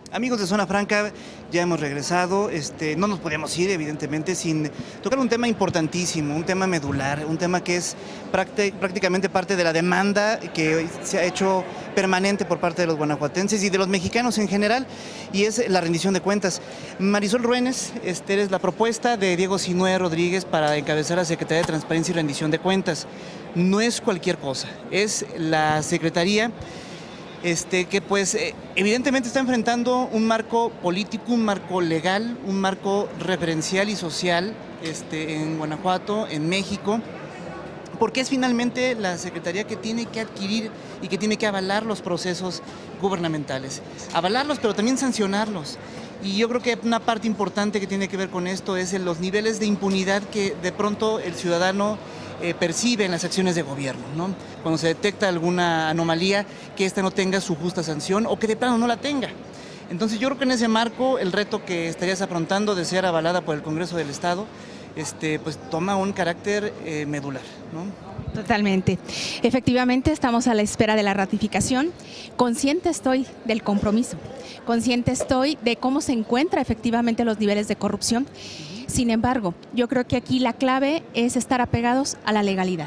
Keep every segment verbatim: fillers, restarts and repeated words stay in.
Amigos de Zona Franca, ya hemos regresado, este, no nos podíamos ir evidentemente sin tocar un tema importantísimo, un tema medular, un tema que es prácticamente parte de la demanda que se ha hecho permanente por parte de los guanajuatenses y de los mexicanos en general, y es la rendición de cuentas. Marisol Ruénes, este, es la propuesta de Diego Sinue Rodríguez para encabezar la Secretaría de Transparencia y Rendición de Cuentas. No es cualquier cosa, es la Secretaría Este, que pues eh, evidentemente está enfrentando un marco político, un marco legal, un marco referencial y social este, en Guanajuato, en México, porque es finalmente la Secretaría que tiene que adquirir y que tiene que avalar los procesos gubernamentales. Avalarlos, pero también sancionarlos. Y yo creo que una parte importante que tiene que ver con esto es en los niveles de impunidad que de pronto el ciudadano Eh, percibe en las acciones de gobierno, ¿no? Cuando se detecta alguna anomalía, que ésta no tenga su justa sanción o que de plano no la tenga. Entonces yo creo que en ese marco el reto que estarías afrontando de ser avalada por el Congreso del Estado, este, pues toma un carácter eh, medular, ¿no? Totalmente. Efectivamente estamos a la espera de la ratificación. Consciente estoy del compromiso, consciente estoy de cómo se encuentran efectivamente los niveles de corrupción. Sin embargo, yo creo que aquí la clave es estar apegados a la legalidad,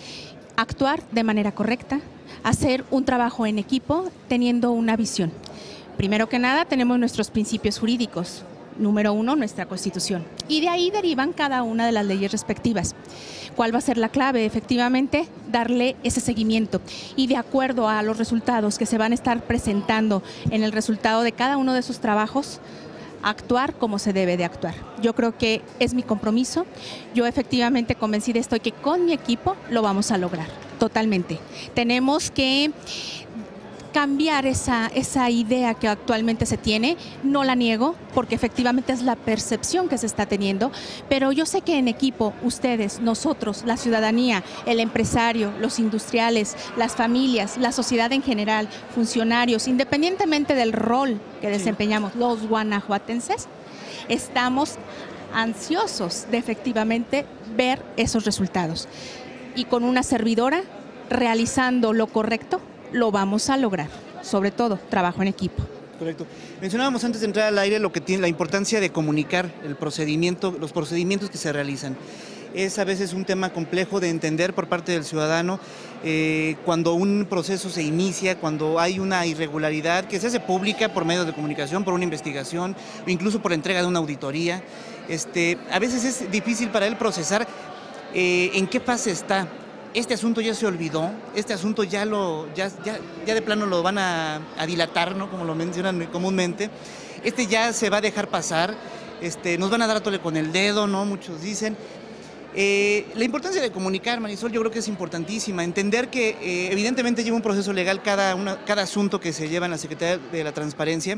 actuar de manera correcta, hacer un trabajo en equipo teniendo una visión. Primero que nada, tenemos nuestros principios jurídicos. Número uno, nuestra Constitución. Y de ahí derivan cada una de las leyes respectivas. ¿Cuál va a ser la clave? Efectivamente, darle ese seguimiento. Y de acuerdo a los resultados que se van a estar presentando en el resultado de cada uno de esos trabajos, actuar como se debe de actuar. Yo creo que es mi compromiso. Yo efectivamente convencida estoy que con mi equipo lo vamos a lograr, totalmente. Tenemos que cambiar esa, esa idea que actualmente se tiene, no la niego, porque efectivamente es la percepción que se está teniendo, pero yo sé que en equipo, ustedes, nosotros, la ciudadanía, el empresario, los industriales, las familias, la sociedad en general, funcionarios, independientemente del rol que desempeñamos, los guanajuatenses, estamos ansiosos de efectivamente ver esos resultados. Y con una servidora, realizando lo correcto, lo vamos a lograr, sobre todo trabajo en equipo. Correcto. Mencionábamos antes de entrar al aire lo que tiene la importancia de comunicar el procedimiento, los procedimientos que se realizan. Es a veces un tema complejo de entender por parte del ciudadano eh, cuando un proceso se inicia, cuando hay una irregularidad que se hace pública por medios de comunicación, por una investigación o incluso por la entrega de una auditoría. Este, a veces es difícil para él procesar eh, en qué fase está. Este asunto ya se olvidó, este asunto ya lo ya, ya, ya de plano lo van a, a dilatar, ¿no? Como lo mencionan comúnmente. Este ya se va a dejar pasar, este, nos van a dar a tole con el dedo, ¿no? Muchos dicen. Eh, la importancia de comunicar, Marisol, yo creo que es importantísima. Entender que eh, evidentemente lleva un proceso legal cada, una, cada asunto que se lleva en la Secretaría de la Transparencia.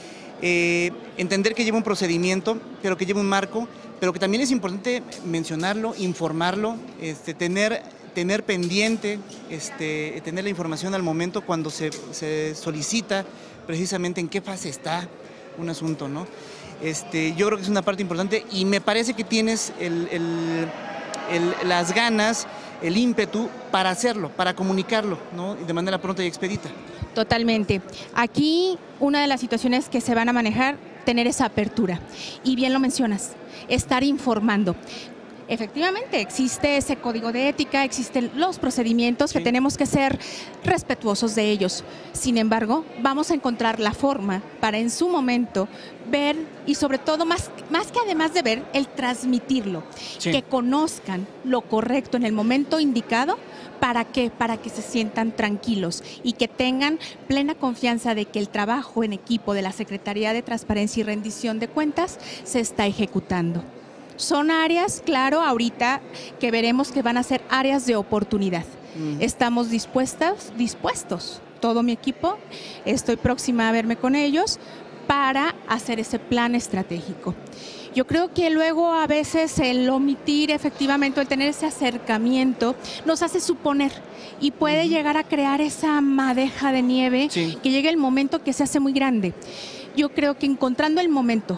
Eh, entender que lleva un procedimiento, pero que lleva un marco, pero que también es importante mencionarlo, informarlo, este, tener... tener pendiente, este, tener la información al momento cuando se, se solicita precisamente en qué fase está un asunto, ¿no? Este, yo creo que es una parte importante y me parece que tienes el, el, el, las ganas, el ímpetu para hacerlo, para comunicarlo, ¿no? De manera pronta y expedita. Totalmente. Aquí una de las situaciones que se van a manejar, tener esa apertura. Y bien lo mencionas, estar informando. Efectivamente, existe ese código de ética, existen los procedimientos sí. que tenemos que ser respetuosos de ellos. Sin embargo, vamos a encontrar la forma para en su momento ver y sobre todo, más, más que además de ver, el transmitirlo. Sí. Que conozcan lo correcto en el momento indicado. ¿Para qué? Para que se sientan tranquilos y que tengan plena confianza de que el trabajo en equipo de la Secretaría de Transparencia y Rendición de Cuentas se está ejecutando. Son áreas, claro, ahorita que veremos que van a ser áreas de oportunidad. Mm. Estamos dispuestas, dispuestos, todo mi equipo, estoy próxima a verme con ellos para hacer ese plan estratégico. Yo creo que luego a veces el omitir efectivamente, el tener ese acercamiento, nos hace suponer y puede uh-huh. llegar a crear esa madeja de nieve sí. que llegue el momento que se hace muy grande. Yo creo que encontrando el momento,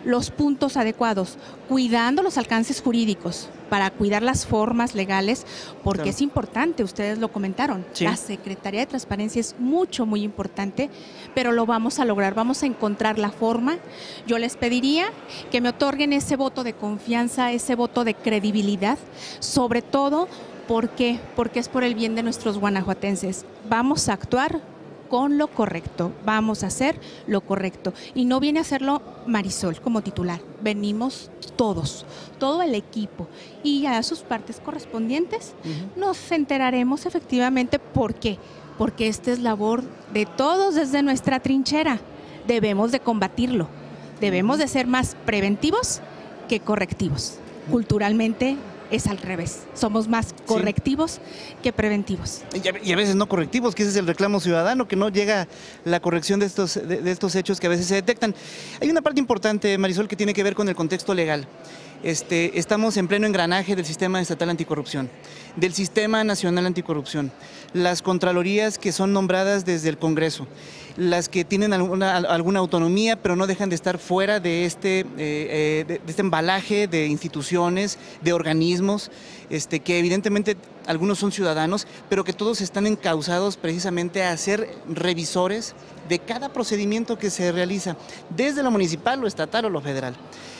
los puntos adecuados, cuidando los alcances jurídicos, para cuidar las formas legales, porque claro, es importante, ustedes lo comentaron, sí, la Secretaría de Transparencia es mucho, muy importante, pero lo vamos a lograr, vamos a encontrar la forma. Yo les pediría que me otorguen ese voto de confianza, ese voto de credibilidad, sobre todo, ¿por qué? Porque es por el bien de nuestros guanajuatenses. Vamos a actuar con lo correcto, vamos a hacer lo correcto. Y no viene a hacerlo Marisol como titular, venimos todos, todo el equipo. Y a sus partes correspondientes uh-huh. nos enteraremos efectivamente por qué. Porque esta es labor de todos desde nuestra trinchera. Debemos de combatirlo, debemos de ser más preventivos que correctivos. Culturalmente es al revés, somos más correctivos sí. que preventivos. Y a, y a veces no correctivos, que ese es el reclamo ciudadano, que no llega la corrección de estos, de, de estos hechos que a veces se detectan. Hay una parte importante, Marisol, que tiene que ver con el contexto legal. Este, estamos en pleno engranaje del sistema estatal anticorrupción, del sistema nacional anticorrupción, las contralorías que son nombradas desde el Congreso, las que tienen alguna, alguna autonomía, pero no dejan de estar fuera de este, eh, eh, de, de este embalaje de instituciones, de organismos, este, que evidentemente algunos son ciudadanos, pero que todos están encausados precisamente a ser revisores de cada procedimiento que se realiza, desde lo municipal, lo estatal o lo federal.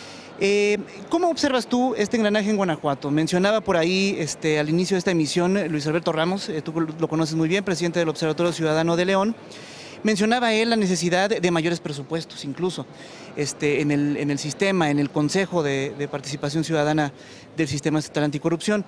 Eh, ¿Cómo observas tú este engranaje en Guanajuato? Mencionaba por ahí este, al inicio de esta emisión Luis Alberto Ramos, eh, tú lo conoces muy bien, presidente del Observatorio Ciudadano de León. Mencionaba él la necesidad de mayores presupuestos, incluso este, en, el, en el sistema, en el Consejo de, de Participación Ciudadana del Sistema Estatal Anticorrupción.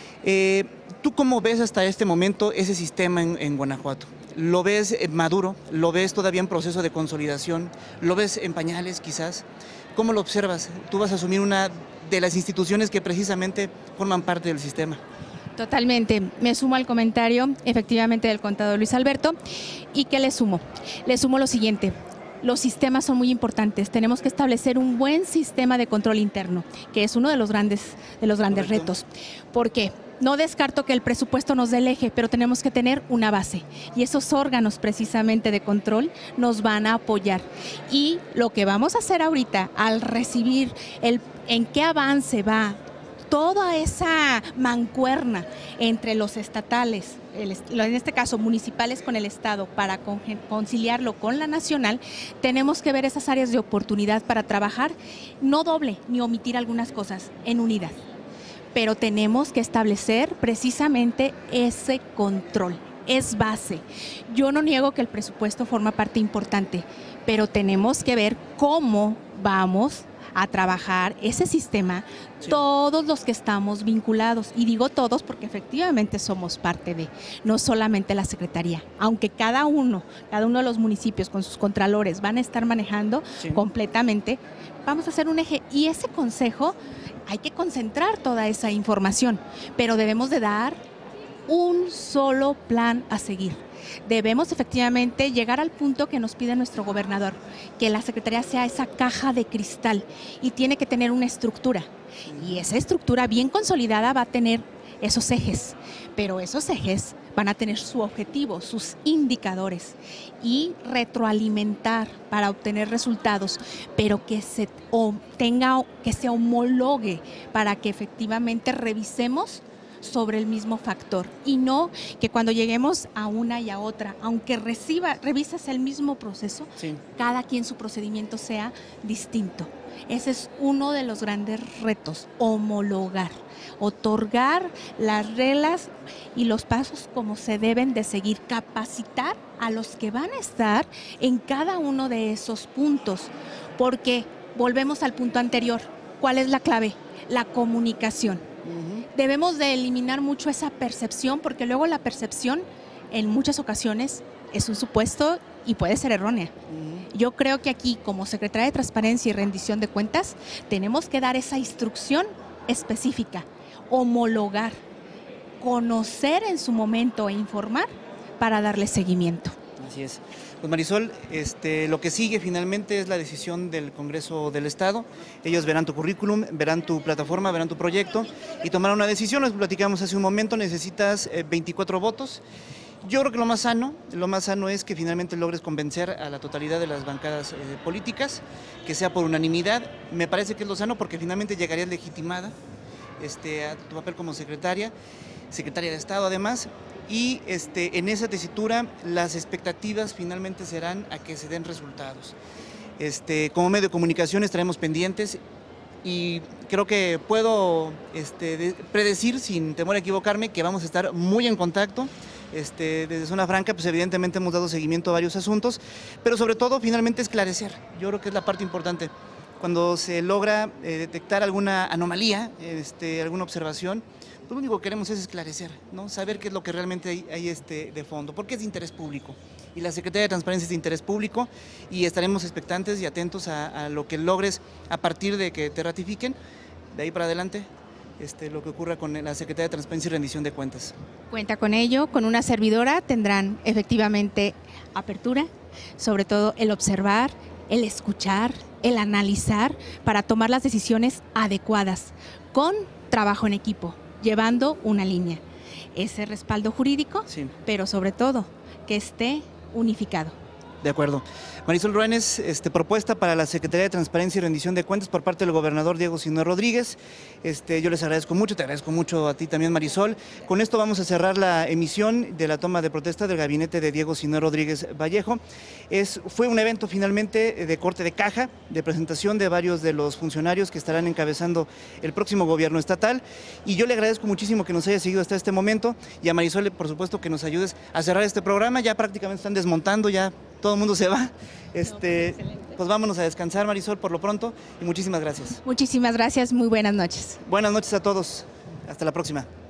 Eh, ¿Tú cómo ves hasta este momento ese sistema en, en Guanajuato? ¿Lo ves maduro? ¿Lo ves todavía en proceso de consolidación? ¿Lo ves en pañales quizás? ¿Cómo lo observas? Tú vas a asumir una de las instituciones que precisamente forman parte del sistema. Totalmente. Me sumo al comentario, efectivamente, del contador Luis Alberto. ¿Y qué le sumo? Le sumo lo siguiente. Los sistemas son muy importantes. Tenemos que establecer un buen sistema de control interno, que es uno de los grandes, de los grandes retos. ¿Por qué? No descarto que el presupuesto nos dé el eje, pero tenemos que tener una base. Y esos órganos precisamente de control nos van a apoyar. Y lo que vamos a hacer ahorita, al recibir el en qué avance va toda esa mancuerna entre los estatales, el, en este caso municipales con el Estado, para conciliarlo con la nacional, tenemos que ver esas áreas de oportunidad para trabajar, no doble ni omitir algunas cosas, en unidad. Pero tenemos que establecer precisamente ese control, es base. Yo no niego que el presupuesto forma parte importante, pero tenemos que ver cómo vamos a trabajar ese sistema, sí, todos los que estamos vinculados, y digo todos porque efectivamente somos parte de, no solamente la Secretaría, aunque cada uno, cada uno de los municipios con sus contralores van a estar manejando sí. completamente, vamos a hacer un eje, y ese consejo hay que concentrar toda esa información, pero debemos de dar un solo plan a seguir. Debemos efectivamente llegar al punto que nos pide nuestro gobernador, que la Secretaría sea esa caja de cristal y tiene que tener una estructura. Y esa estructura bien consolidada va a tener esos ejes, pero esos ejes van a tener su objetivo, sus indicadores y retroalimentar para obtener resultados, pero que se obtenga, que se homologue para que efectivamente revisemos sobre el mismo factor y no que cuando lleguemos a una y a otra, aunque reciba, revisas el mismo proceso, sí. cada quien su procedimiento sea distinto. Ese es uno de los grandes retos, homologar, otorgar las reglas y los pasos como se deben de seguir, capacitar a los que van a estar en cada uno de esos puntos, porque volvemos al punto anterior, ¿cuál es la clave? La comunicación. Uh-huh. Debemos de eliminar mucho esa percepción, porque luego la percepción en muchas ocasiones es un supuesto y puede ser errónea. Uh-huh. Yo creo que aquí, como Secretaría de Transparencia y Rendición de Cuentas, tenemos que dar esa instrucción específica, homologar, conocer en su momento e informar para darle seguimiento. Así es. Pues Marisol, este, lo que sigue finalmente es la decisión del Congreso del Estado. Ellos verán tu currículum, verán tu plataforma, verán tu proyecto y tomarán una decisión. Nos platicamos hace un momento, necesitas eh, veinticuatro votos Yo creo que lo más sano, lo más sano es que finalmente logres convencer a la totalidad de las bancadas eh, políticas, que sea por unanimidad. Me parece que es lo sano porque finalmente llegarías legitimada este, a tu papel como secretaria, secretaria de Estado además, y este, en esa tesitura las expectativas finalmente serán a que se den resultados. Este, como medio de comunicación estaremos pendientes y creo que puedo este, de, predecir sin temor a equivocarme que vamos a estar muy en contacto. Este, desde Zona Franca, pues evidentemente hemos dado seguimiento a varios asuntos, pero sobre todo finalmente esclarecer. Yo creo que es la parte importante. Cuando se logra eh, detectar alguna anomalía, este, alguna observación, pues lo único que queremos es esclarecer, ¿no? Saber qué es lo que realmente hay, hay este, de fondo, porque es de interés público. Y la Secretaría de Transparencia es de interés público y estaremos expectantes y atentos a, a lo que logres a partir de que te ratifiquen, de ahí para adelante. Este, lo que ocurra con la Secretaría de Transparencia y Rendición de Cuentas. Cuenta con ello, con una servidora tendrán efectivamente apertura, sobre todo el observar, el escuchar, el analizar para tomar las decisiones adecuadas, con trabajo en equipo, llevando una línea. Ese respaldo jurídico, sí, pero sobre todo que esté unificado. De acuerdo. Marisol Ruénez, este, propuesta para la Secretaría de Transparencia y Rendición de Cuentas por parte del gobernador Diego Sinue Rodríguez. Este, yo les agradezco mucho, te agradezco mucho a ti también, Marisol. Con esto vamos a cerrar la emisión de la toma de protesta del gabinete de Diego Sinue Rodríguez Vallejo. Es, fue un evento finalmente de corte de caja, de presentación de varios de los funcionarios que estarán encabezando el próximo gobierno estatal. Y yo le agradezco muchísimo que nos haya seguido hasta este momento y a Marisol, por supuesto, que nos ayudes a cerrar este programa. Ya prácticamente están desmontando, ya todo el mundo se va. Este, pues vámonos a descansar, Marisol, por lo pronto, y muchísimas gracias. Muchísimas gracias, muy buenas noches. Buenas noches a todos, hasta la próxima.